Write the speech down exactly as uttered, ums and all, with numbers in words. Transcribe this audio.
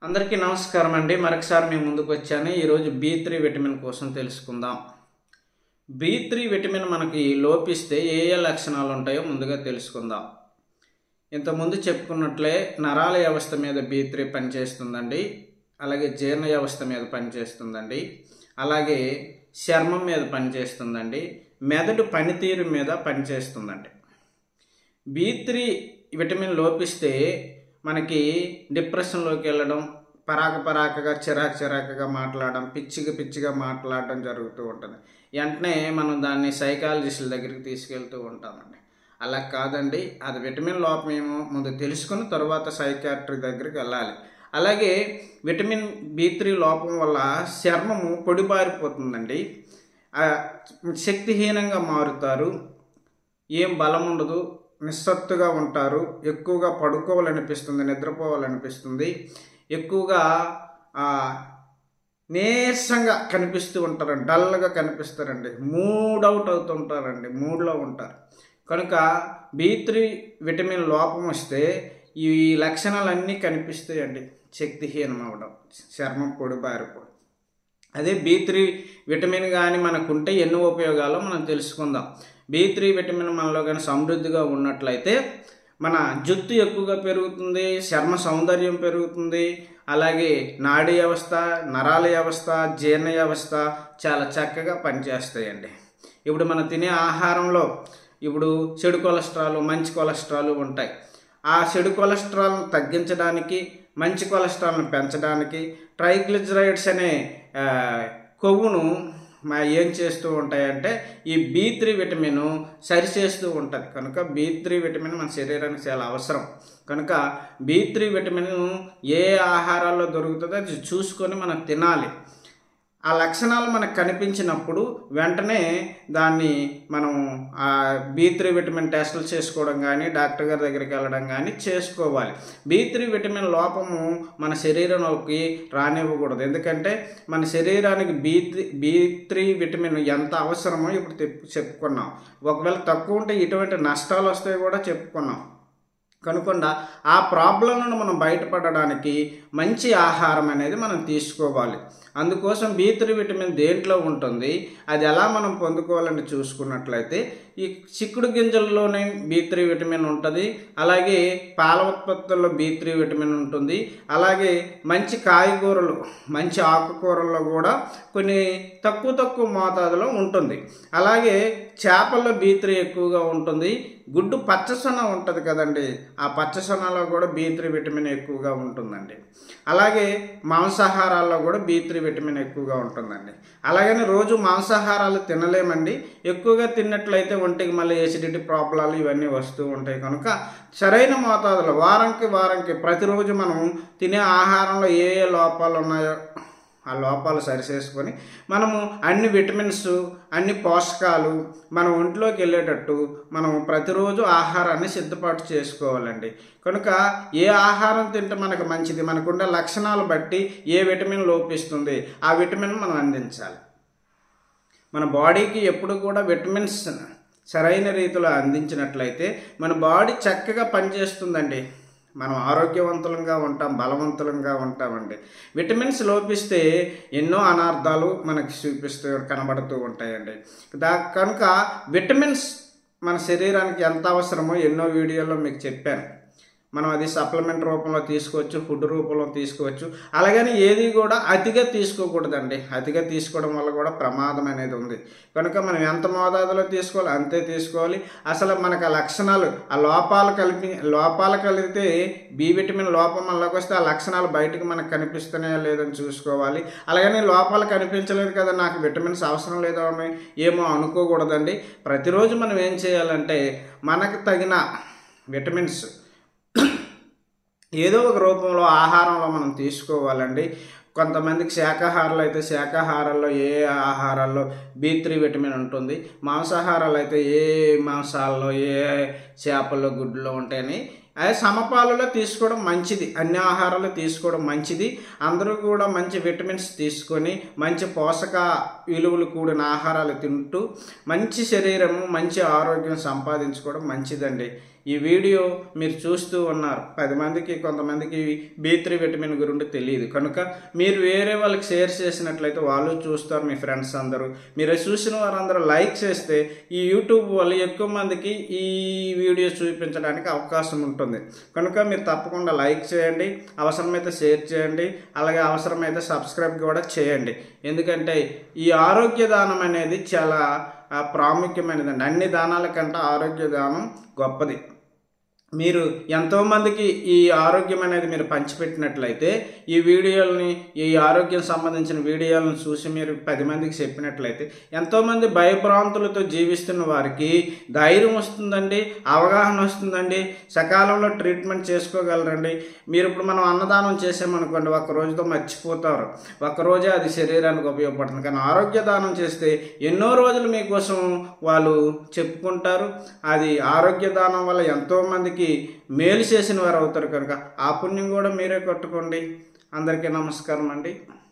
అందరికీ నమస్కారం అండి. మరొకసారి మేము ముందుకు వచ్చాను. ఈరోజు బి త్రీ విటమిన్ కోసం తెలుసుకుందాం. బి త్రీ విటమిన్ మనకి లోపిస్తే ఏ ఏ లక్షణాలు ఉంటాయో ముందుగా తెలుసుకుందాం. ఇంతకుముందు చెప్పుకున్నట్లే నరాల వ్యవస్థ మీద బి త్రీ పనిచేస్తుందండి. అలాగే జీర్ణ వ్యవస్థ మీద పనిచేస్తుందండి. అలాగే చర్మం మీద పనిచేస్తుందండి. మెదడు పనితీరు మీద పనిచేస్తుందండి. బి త్రీ విటమిన్ లోపిస్తే మనకి డిప్రెషన్లోకి వెళ్ళడం, పరాక పరాకగా చిరాకు చిరాకుగా మాట్లాడడం, పిచ్చిగా పిచ్చిగా మాట్లాడడం జరుగుతూ ఉంటుంది. వెంటనే మనం దాన్ని సైకాలజిస్టుల దగ్గరికి తీసుకెళ్తూ ఉంటామండి. అలా కాదండి, అది విటమిన్ లోపం ఏమో ముందు తెలుసుకుని తర్వాత సైకాట్రీ దగ్గరికి వెళ్ళాలి. అలాగే విటమిన్ బి త్రీ లోపం వల్ల చర్మము పొడిబారిపోతుందండి. శక్తిహీనంగా మారుతారు, ఏం బలం ఉండదు, నిస్సత్తుగా ఉంటారు, ఎక్కువగా పడుకోవాలనిపిస్తుంది, నిద్రపోవాలనిపిస్తుంది, ఎక్కువగా నీరసంగా కనిపిస్తూ ఉంటారు, డల్గా కనిపిస్తారండి, మూడ్ అవుట్ అవుతుంటారండి, మూడ్లో ఉంటారు. కనుక బి త్రీ విటమిన్ లోపం వస్తే ఈ లక్షణాలన్నీ కనిపిస్తాయండి. శక్తిహీనం అవ్వడం, చర్మం పొడిబారిపోవడం. అదే బి త్రీ విటమిన్ కానీ మనకుంటే ఎన్నో ఉపయోగాలు మనం తెలుసుకుందాం. బి త్రీ విటమిన్ మనలో కానీ సమృద్ధిగా ఉన్నట్లయితే మన జుట్టు ఎక్కువగా పెరుగుతుంది, చర్మ సౌందర్యం పెరుగుతుంది, అలాగే నాడీ వ్యవస్థ, నరాల వ్యవస్థ, జీర్ణ వ్యవస్థ చాలా చక్కగా పనిచేస్తాయండి. ఇప్పుడు మనం తినే ఆహారంలో ఇప్పుడు చెడు కొలెస్ట్రాల్, మంచి కొలెస్ట్రాల్ ఉంటాయి. ఆ చెడు కొలెస్ట్రాల్ను తగ్గించడానికి, మంచి కొలెస్ట్రాల్ను పెంచడానికి ట్రైగ్లిజరైడ్స్ అనే కొవ్వును మా ఏం చేస్తూ ఉంటాయంటే ఈ బి త్రీ విటమిన్ సరిచేస్తూ ఉంటుంది. కనుక బి త్రీ విటమిన్ మన శరీరానికి చాలా అవసరం. కనుక బి త్రీ విటమిన్ ఏ ఆహారాల్లో దొరుకుతుందో అది చూసుకొని మనం తినాలి. ఆ లక్షణాలు మనకు కనిపించినప్పుడు వెంటనే దాన్ని మనం ఆ బి త్రీ విటమిన్ టెస్టులు చేసుకోవడం కానీ, డాక్టర్ గారి దగ్గరికి వెళ్ళడం కానీ చేసుకోవాలి. బి త్రీ విటమిన్ లోపము మన శరీరంలోకి రానివ్వకూడదు. ఎందుకంటే మన శరీరానికి B three B three vitamin ఎంత అవసరమో ఇప్పుడు చెప్పుకున్నాం. ఒకవేళ తక్కువ ఉంటే ఇటువంటి నష్టాలు వస్తాయి కూడా చెప్పుకున్నాం. కనుకుండా ఆ ప్రాబ్లంలను మనం బయటపడడానికి మంచి ఆహారం అనేది మనం తీసుకోవాలి. అందుకోసం బి త్రీ విటమిన్ దేంట్లో ఉంటుంది, అది ఎలా మనం పొందుకోవాలని చూసుకున్నట్లయితే ఈ చిక్కుడు గింజల్లోనే బి త్రీ విటమిన్ ఉంటుంది. అలాగే పాల ఉత్పత్తుల్లో బి త్రీ విటమిన్ ఉంటుంది. అలాగే మంచి కాయగూరలు, మంచి ఆకుకూరల్లో కూడా కొన్ని తక్కువ తక్కువ మోతాదులో ఉంటుంది. అలాగే చేపల్లో బి త్రీ ఎక్కువగా ఉంటుంది. గుడ్డు పచ్చసొన ఉంటుంది కదండి, ఆ పచ్చసొనలో కూడా బి త్రీ విటమిన్ ఎక్కువగా ఉంటుందండి. అలాగే మాంసాహారాల్లో కూడా బి త్రీ విటమిన్ ఎక్కువగా ఉంటుందండి. అలాగని రోజు మాంసాహారాలు తినలేమండి. ఎక్కువగా తిన్నట్లయితే ఒంటికి మళ్ళీ ఎసిడిటీ ప్రాబ్లాలు ఇవన్నీ వస్తూ ఉంటాయి. కనుక సరైన మోతాదులో వారంకి వారంకి ప్రతిరోజు మనం తినే ఆహారంలో ఏ ఏ లోపాలు ఉన్నాయో ఆ లోపాలు సరిచేసుకొని మనము అన్ని విటమిన్స్, అన్ని పోషకాలు మన ఒంట్లోకి వెళ్ళేటట్టు మనం ప్రతిరోజు ఆహారాన్ని సిద్ధపాటు చేసుకోవాలండి. కనుక ఏ ఆహారం తింటే మనకు మంచిది, మనకున్న లక్షణాలు బట్టి ఏ విటమిన్ లోపిస్తుంది ఆ విటమిన్ మనం అందించాలి. మన బాడీకి ఎప్పుడు కూడా విటమిన్స్ సరైన రీతిలో అందించినట్లయితే మన బాడీ చక్కగా పనిచేస్తుందండి. మనం ఆరోగ్యవంతులంగా ఉంటాం, బలవంతులంగా ఉంటామండి. విటమిన్స్ లోపిస్తే ఎన్నో అనార్థాలు మనకి చూపిస్తూ కనబడుతూ ఉంటాయండి. దా కనుక విటమిన్స్ మన శరీరానికి ఎంత అవసరమో ఎన్నో వీడియోల్లో మీకు చెప్పాను. మనం అది సప్లిమెంట్ రూపంలో తీసుకోవచ్చు, ఫుడ్ రూపంలో తీసుకోవచ్చు. అలాగని ఏది కూడా అతిగా తీసుకోకూడదండి. అతిగా తీసుకోవడం వల్ల కూడా ప్రమాదం అనేది ఉంది. కనుక మనం ఎంత మోతాదులో తీసుకోవాలి అంతే తీసుకోవాలి. అసలు మనకు ఆ లక్షణాలు, ఆ లోపాలు కలిపి లోపాలు కలిగితే బి విటమిన్ లోపం వల్లకి వస్తే ఆ లక్షణాలు బయటకు మనకు కనిపిస్తున్నాయా లేదని చూసుకోవాలి. అలాగని లోపాలు కనిపించలేదు కదా, నాకు విటమిన్స్ అవసరం లేదో ఏమో అనుకోకూడదండి. ప్రతిరోజు మనం ఏం చేయాలంటే మనకు తగిన విటమిన్స్ ఏదో ఒక రూపంలో ఆహారంలో మనం తీసుకోవాలండి. కొంతమందికి శాకాహారాలు అయితే శాకాహారాల్లో ఏ ఆహారాల్లో బి త్రీ విటమిన్ ఉంటుంది, మాంసాహారాలు అయితే ఏ మాంసాల్లో ఏ చేపల్లో గుడ్లో ఉంటాయని అదే సమపాలలో తీసుకోవడం మంచిది. అన్ని ఆహారాలు తీసుకోవడం మంచిది. అందరూ కూడా మంచి విటమిన్స్ తీసుకొని మంచి పోషక విలువలు కూడిన ఆహారాలు తింటూ మంచి శరీరము, మంచి ఆరోగ్యం సంపాదించుకోవడం మంచిదండి. ఈ వీడియో మీరు చూస్తూ ఉన్నారు, పది మందికి కొంతమందికి బి త్రీ విటమిన్ గురించి తెలియదు కనుక మీరు వేరే వాళ్ళకి షేర్ చేసినట్లయితే వాళ్ళు చూస్తారు, మీ ఫ్రెండ్స్ అందరూ. మీరు చూసిన వారందరూ లైక్ చేస్తే ఈ యూట్యూబ్ వాళ్ళు ఎక్కువ మందికి ఈ వీడియో చూపించడానికి అవకాశం ఉంటుంది. కనుక మీరు తప్పకుండా లైక్ చేయండి, అవసరమైతే షేర్ చేయండి, అలాగే అవసరమైతే సబ్స్క్రైబ్ కూడా చేయండి. ఎందుకంటే ఈ ఆరోగ్య దానం అనేది చాలా ప్రాముఖ్యమైనదండి. అన్ని దానాల కంటే ఆరోగ్య దానం గొప్పది. మీరు ఎంతోమందికి ఈ ఆరోగ్యం అనేది మీరు పంచిపెట్టినట్లయితే, ఈ వీడియోలని ఈ ఆరోగ్యం సంబంధించిన వీడియోలను చూసి మీరు పది మందికి చెప్పినట్లయితే ఎంతోమంది భయభ్రాంతులతో జీవిస్తున్న వారికి ధైర్యం వస్తుందండి, అవగాహన వస్తుందండి, సకాలంలో ట్రీట్మెంట్ చేసుకోగలరండి. మీరు ఇప్పుడు మనం అన్నదానం చేసామనుకోండి, ఒక్క రోజుతో మర్చిపోతారు, ఒక్కరోజే అది శరీరానికి ఉపయోగపడుతుంది. కానీ ఆరోగ్య దానం చేస్తే ఎన్నో రోజులు మీకోసం వాళ్ళు చెప్పుకుంటారు. అది ఆరోగ్య దానం వల్ల ఎంతోమందికి మేలు చేసిన వారు అవుతారు. కనుక ఆ పుణ్యం కూడా మీరే కట్టుకోండి. అందరికీ నమస్కారం అండి.